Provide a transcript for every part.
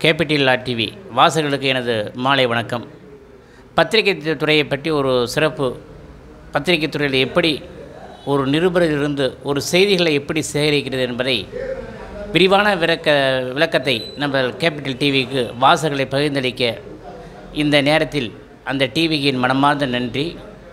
Capital TV வாசகர்களுக்கு எனது மாலை வணக்கம். பத்திரிகை துறையை பற்றி ஒரு சிறப்பு, பத்திரிகை துறையில் எப்படி ஒரு நிருபரிலிருந்து ஒரு செய்திகளை எப்படி சேகரிக்கிறது என்பதை விரிவான விளக்கத்தை நம்ம கேபிட்டல் டிவிக்கு வாசகர்களை பகிர்ந்தளிக்க இந்த நேரத்தில் அந்த டிவியின் மனமார்ந்த நன்றி.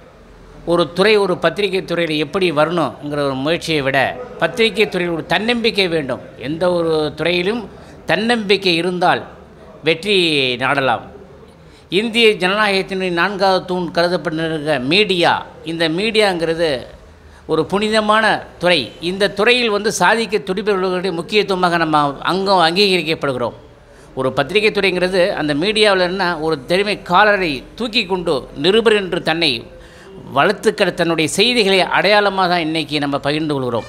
ஒரு துறை, ஒரு பத்திரிகை துறையில் எப்படி வரணுங்கிற ஒரு முயற்சியை விட பத்திரிகை துறையில் ஒரு தன்னம்பிக்கை வேண்டும். எந்த ஒரு துறையிலும் தன்னம்பிக்கை இருந்தால் வெற்றி நாடலாம். இந்திய ஜனநாயகத்தின் 4வது தூண் கருதப்பட்டிருக்க மீடியா, இந்த மீடியாங்கிறது ஒரு புனிதமான துறை. இந்த துறையில் சாதிக்க துடிப்பவர்களுடைய முக்கியத்துவமாக நம்ம அங்கீகரிக்கப்படுகிறோம். ஒரு பத்திரிகை துறைங்கிறது அந்த மீடியாவில் என்ன ஒரு திறமைக்காரரை தூக்கி கொண்டு நிருபர் என்று தன்னை வளர்த்துக்கிற தன்னுடைய செய்திகளை அடையாளமாக தான் இன்றைக்கி நம்ம பகிர்ந்து கொள்கிறோம்.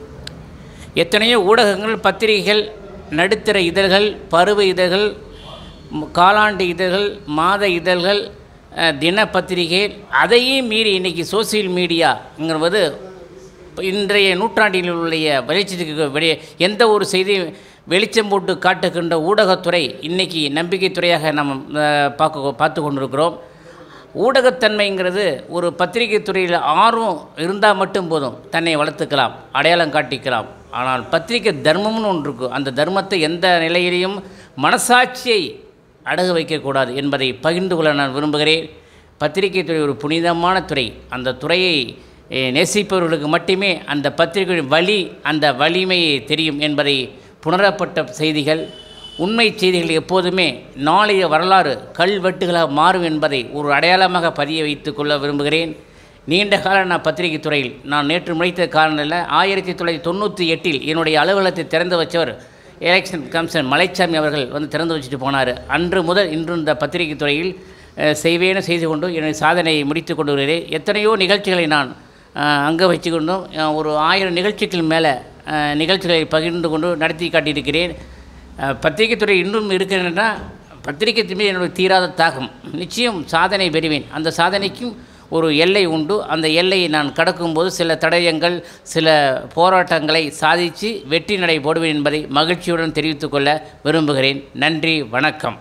எத்தனையோ ஊடகங்கள், பத்திரிகைகள், நடுத்தர இதழ்கள், பருவ இதழ்கள், காலாண்டு இதழ்கள், மாத இதழ்கள், தின பத்திரிகை, அதையும் மீறி இன்றைக்கி சோசியல் மீடியாங்கிறது இன்றைய நூற்றாண்டில் உள்ள வெளிச்சத்துக்கு எந்த ஒரு செய்தியும் வெளிச்சம் போட்டு காட்டுகின்ற ஊடகத்துறை இன்றைக்கி நம்பிக்கைத்துறையாக நம்ம பார்த்து கொண்டிருக்கிறோம். ஊடகத்தன்மைங்கிறது ஒரு பத்திரிகை துறையில் ஆர்வம் இருந்தால் மட்டும் போதும், தன்னை வளர்த்துக்கலாம், அடையாளம் காட்டிக்கலாம். ஆனால் பத்திரிகை தர்மம்னு ஒன்று இருக்கும். அந்த தர்மத்தை எந்த நிலையிலையும் மனசாட்சியை அடகு வைக்கக்கூடாது என்பதை பகிர்ந்து கொள்ள நான் விரும்புகிறேன். பத்திரிகை துறை ஒரு புனிதமான துறை. அந்த துறையை நேசிப்பவர்களுக்கு மட்டுமே அந்த பத்திரிகையின் வழி, அந்த வலிமையை தெரியும் என்பதை புணரப்பட்ட செய்திகள், உண்மை செய்திகள் எப்போதுமே நாளைய வரலாறு கல்வெட்டுகளாக மாறும் என்பதை ஒரு அடையாளமாக பதிய வைத்து கொள்ள விரும்புகிறேன். நீண்ட காலம் நான் பத்திரிகை துறையில் நான் நேற்று முடித்த காரணத்தில் 1998 என்னுடைய அலுவலகத்தை திறந்து வச்சவர் எலெக்ஷன் கமிஷன் மலைச்சாமி அவர்கள் திறந்து வச்சுட்டு போனார். அன்று முதல் இன்று இந்த பத்திரிகை துறையில் செய்வேன செய்து கொண்டு என்னுடைய சாதனையை முடித்து கொண்டு வருகிறேன். எத்தனையோ நிகழ்ச்சிகளை நான் அங்கே வச்சு கொண்டும் ஒரு 1000 நிகழ்ச்சிகள் மேலே நிகழ்ச்சிகளை பகிர்ந்து கொண்டு நடத்தி காட்டியிருக்கிறேன். பத்திரிகை துறை இன்னும் இருக்கிறேன்னா பத்திரிகை துறை என்னுடைய தீராத தாகம். நிச்சயம் சாதனை பெறுவேன். அந்த சாதனைக்கும் ஒரு எல்லை உண்டு. அந்த எல்லையை நான் கடக்கும்போது சில தடயங்கள், சில போராட்டங்களை சாதித்து வெற்றி நடை போடுவேன் என்பதை மகிழ்ச்சியுடன் தெரிவித்துக் கொள்ள விரும்புகிறேன். நன்றி, வணக்கம்.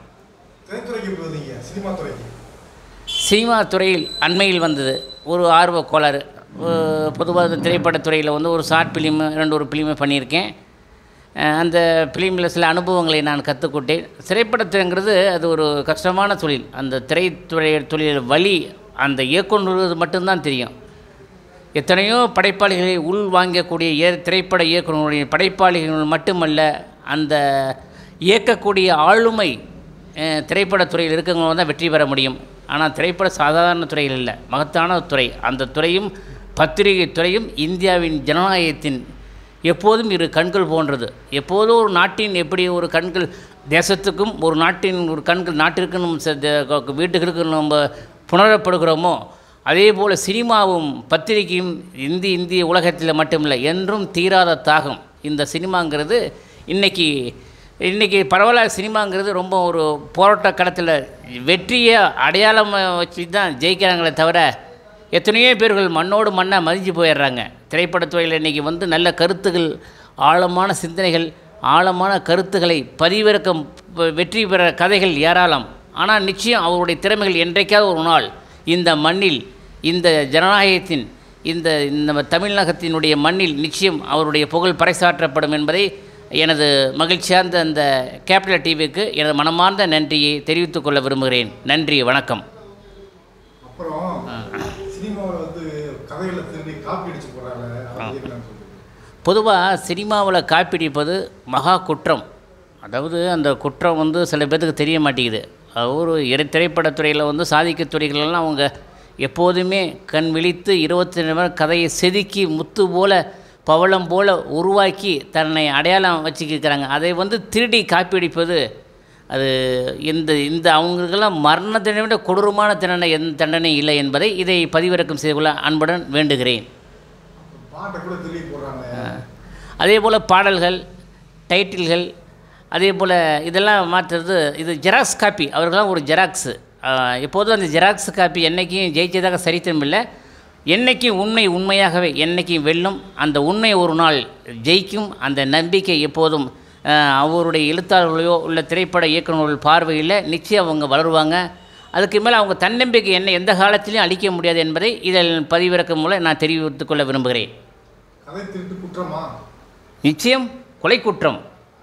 சினிமா துறையில் அண்மையில் வந்தது ஒரு ஆர்வ கோளாறு. பொதுவாக திரைப்படத்துறையில் ஒரு ஷார்ட் ஃபிலிமு, 2 ஃபிலிமு பண்ணியிருக்கேன். அந்த ஃபிலிமில் சில அனுபவங்களை நான் கற்றுக்கொண்டேன். திரைப்படத்துங்கிறது அது ஒரு கஷ்டமான தொழில். அந்த தொழில் வழி அந்த இயக்குநருக்கு மட்டும்தான் தெரியும். எத்தனையோ படைப்பாளிகளை உள் வாங்கக்கூடிய திரைப்பட இயக்குநருடைய படைப்பாளிகள் மட்டுமல்ல, அந்த இயக்கக்கூடிய ஆளுமை திரைப்படத்துறையில் இருக்கிறவங்க தான் வெற்றி பெற முடியும். ஆனால் திரைப்பட சாதாரண துறையில் இல்லை, மகத்தான துறை. அந்த துறையும் பத்திரிகை துறையும் இந்தியாவின் ஜனநாயகத்தின் எப்போதும் 2 கண்கள் போன்றது. எப்போதும் ஒரு நாட்டின் எப்படி ஒரு கண்கள் தேசத்துக்கும் ஒரு நாட்டின் ஒரு கண்கள் நாட்டிற்கு வீட்டுகளுக்கு நம்ம புணரப்படுகிறோமோ, அதே போல் சினிமாவும் பத்திரிகையும் இந்திய உலகத்தில் மட்டுமில்லை, என்றும் தீராத தாகம். இந்த சினிமாங்கிறது இன்றைக்கி பரவலாக சினிமாங்கிறது ரொம்ப ஒரு போராட்ட களத்தில் வெற்றியை அடையாளம் வச்சு தான் ஜெயிக்கிறாங்களே தவிர எத்தனையோ பேர்கள் மண்ணோடு மண்ணாக மதிஞ்சு போயிடுறாங்க. திரைப்படத்துறையில் இன்றைக்கி நல்ல கருத்துகள், ஆழமான சிந்தனைகள், ஆழமான கருத்துக்களை பதிவிறக்கம் வெற்றி பெற கதைகள் ஏராளம். ஆனால் நிச்சயம் அவருடைய திறமைகள் என்றைக்காவது ஒரு நாள் இந்த மண்ணில், இந்த ஜனநாயகத்தின் இந்த தமிழகத்தினுடைய மண்ணில் நிச்சயம் அவருடைய புகழ் பறைசாற்றப்படும் என்பதை எனது மகிழ்ச்சியார்ந்த அந்த கேபிட்டல் டிவிக்கு எனது மனமார்ந்த நன்றியை தெரிவித்துக் கொள்ள விரும்புகிறேன். நன்றி, வணக்கம். பொதுவாக சினிமாவில் காப்பிடிப்பது மகா குற்றம். அதாவது அந்த குற்றம் சில பேர்த்துக்கு தெரிய மாட்டேங்குது. ஒரு திரைப்படத்துறையில் சாதிக்க துறைகளெல்லாம் அவங்க எப்போதுமே கண் விழித்து 24 மணி நேரம் கதையை செதுக்கி முத்து போல் பவளம் போல் உருவாக்கி தன்னை அடையாளம் வச்சுக்கிறாங்க. அதை திருடி காப்பிடிப்பது அது இந்த அவங்களுக்கெல்லாம் மரண தண்டனை விட கொடூரமான தண்டனை இல்லை என்பதை இதை பதிவிறக்கம் செய்து கொள்ள அன்புடன் வேண்டுகிறேன். அதே போல் பாடல்கள், டைட்டில்கள், அதே போல் இதெல்லாம் மாற்றுறது இது ஜெராக்ஸ் காப்பி. அவர்களாம் ஒரு ஜெராக்ஸு. எப்போதும் அந்த ஜெராக்ஸ் காப்பி என்றைக்கும் ஜெயிச்சதாக சரித்திரம் இல்லை. என்றைக்கும் உண்மையாகவே என்றைக்கும் வெல்லும். அந்த உண்மை ஒரு நாள் ஜெயிக்கும். அந்த நம்பிக்கை எப்போதும் அவருடைய எழுத்தாளர்களையோ உள்ள திரைப்பட இயக்குநர்கள் பார்வையில் நிச்சயம் அவங்க வளருவாங்க. அதுக்கு மேலே அவங்க தன்னம்பிக்கை என்ன எந்த காலத்திலையும் அளிக்க முடியாது என்பதை இதில் பதிவிறக்கம் மூலம் நான் தெரிவித்துக் கொள்ள விரும்புகிறேன். கதை திருட்டு குற்றமா? நிச்சயம் கொலை குற்றம்.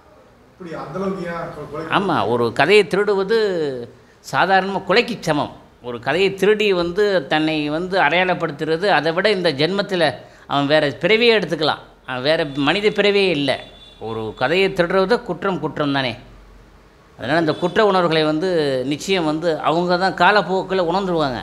ஆமாம், ஒரு கதையை திருடுவது சாதாரணமாக கொலைக்கு சமம். ஒரு கதையை திருடி தன்னை அடையாளப்படுத்துறது, அதை விட இந்த ஜென்மத்தில் அவன் வேறு பிறவியே எடுத்துக்கலாம், வேறு மனித பிறவியே இல்லை. ஒரு கதையை திருடுறது குற்றம் தானே. அதனால் அந்த குற்ற உணர்வுகளை நிச்சயம் அவங்க தான் காலப்போக்கில் உணர்ந்துருவாங்க.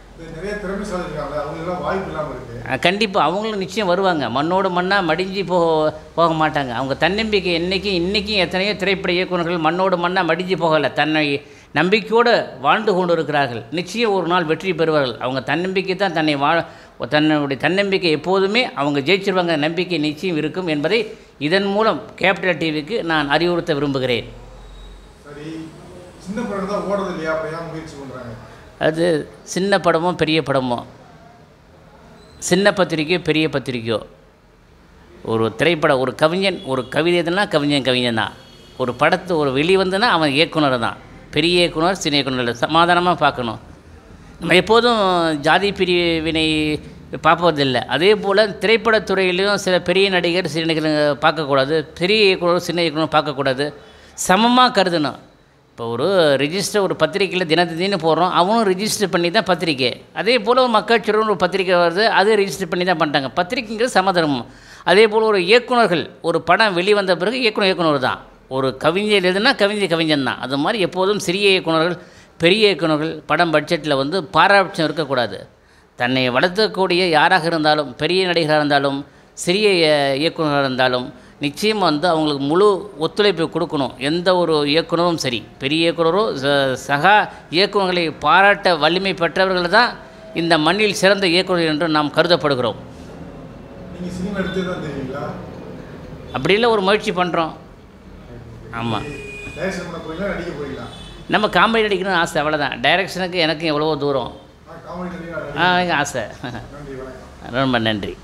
கண்டிப்பாக அவங்களும் நிச்சயம் வருவாங்க. மண்ணோடு மண்ணாக மடிஞ்சு போக மாட்டாங்க. அவங்க தன்னம்பிக்கை இன்றைக்கும் எத்தனையோ திரைப்பட இயக்குநர்கள் மண்ணோடு மண்ணாக மடிஞ்சு போகலை, தன்னை நம்பிக்கையோடு வாழ்ந்து கொண்டு இருக்கிறார்கள். நிச்சயம் ஒரு நாள் வெற்றி பெறுவார்கள். அவங்க தன்னம்பிக்கை தான் தன்னுடைய தன்னம்பிக்கை எப்போதுமே அவங்க ஜெயிச்சிருவாங்க. நம்பிக்கை நிச்சயம் இருக்கும் என்பதை இதன் மூலம் கேபிட்டல் டிவிக்கு நான் அறிவுறுத்த விரும்புகிறேன். அது சின்ன படமோ பெரிய படமோ, சின்ன பத்திரிக்கையோ பெரிய பத்திரிக்கையோ, ஒரு திரைப்படம், ஒரு கவிஞன் ஒரு கவிதை எதுனா கவிஞன் தான். ஒரு படத்தை ஒரு வெளிவந்துன்னா அவன் இயக்குனர் தான். பெரிய இயக்குனர் சின்ன இயக்குனர் சமாதானமாக பார்க்கணும். நம்ம எப்போதும் ஜாதி பிரிவினை பார்ப்பதில்லை. அதே போல் திரைப்படத்துறையிலையும் சில பெரிய நடிகர் சின்ன நடிகர் பார்க்கக்கூடாது, பெரிய இயக்குனர் சின்ன இயக்குனர் பார்க்கக்கூடாது, சமமாக கருதணும். இப்போ ஒரு ரிஜிஸ்டர் ஒரு பத்திரிக்கையில் தினத்தின்னு போடுறோம், அவனும் ரிஜிஸ்டர் பண்ணி தான் பத்திரிக்கை. அதே போல் ஒரு மக்கள் சுருன்னு ஒரு பத்திரிக்கை வருது, அது ரிஜிஸ்டர் பண்ணி தான் பண்ணிட்டாங்க. பத்திரிக்கைங்கிறது சமதர்மம். அதே போல் ஒரு இயக்குநர்கள் ஒரு படம் வெளிவந்த பிறகு இயக்குனர் தான். ஒரு கவிஞர் எதுனா கவிஞன் தான். அது மாதிரி எப்போதும் சிறிய இயக்குநர்கள் பெரிய இயக்குநர்கள் படம் பட்ஜெட்டில் பாராபட்சம் இருக்கக்கூடாது. தன்னை வளர்த்தக்கூடிய யாராக இருந்தாலும், பெரிய நடிகராக இருந்தாலும் சிறிய இயக்குநராக இருந்தாலும் நிச்சயம் அவங்களுக்கு முழு ஒத்துழைப்பு கொடுக்கணும். எந்த ஒரு இயக்குனரும் சரி, பெரிய இயக்குனரோ சகா இயக்குநர்களை பாராட்ட வலிமை பெற்றவர்கள் தான் இந்த மண்ணில் சிறந்த இயக்குனர் என்று நாம் கருதப்படுகிறோம். அப்படி இல்லை, ஒரு முயற்சி பண்ணுறோம். ஆமாம், நம்ம காமெடி நடிக்கணும்னு ஆசை, அவ்வளோதான். டைரக்ஷனுக்கு எனக்கு எவ்வளவோ தூரம் ஆசை. ரொம்ப நன்றி.